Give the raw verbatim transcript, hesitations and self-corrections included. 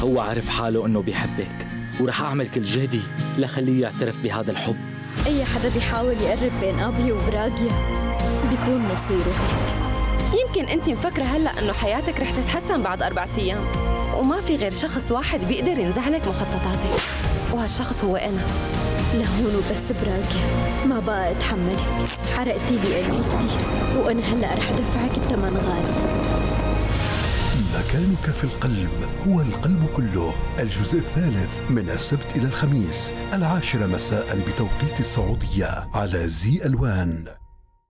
هو عرف حاله إنه بيحبك، ورح أعمل كل جهدي لخليه يعترف بهذا الحب. أي حدا بيحاول يقرب بين أبي وبراغيا بيكون مصيره هيك. يمكن أنت مفكرة هلأ إنه حياتك رح تتحسن بعد أربعة أيام، وما في غير شخص واحد بيقدر ينزع لك مخططاتك، وهالشخص هو أنا. لهون وبس براغيا، ما بقى أتحملك. حرقتي لي قلبي كتير، وأنا هلأ رح أدفعك الثمن غالي. مكانك في القلب هو القلب كله. الجزء الثالث من السبت إلى الخميس العاشرة مساء بتوقيت السعودية على زي ألوان.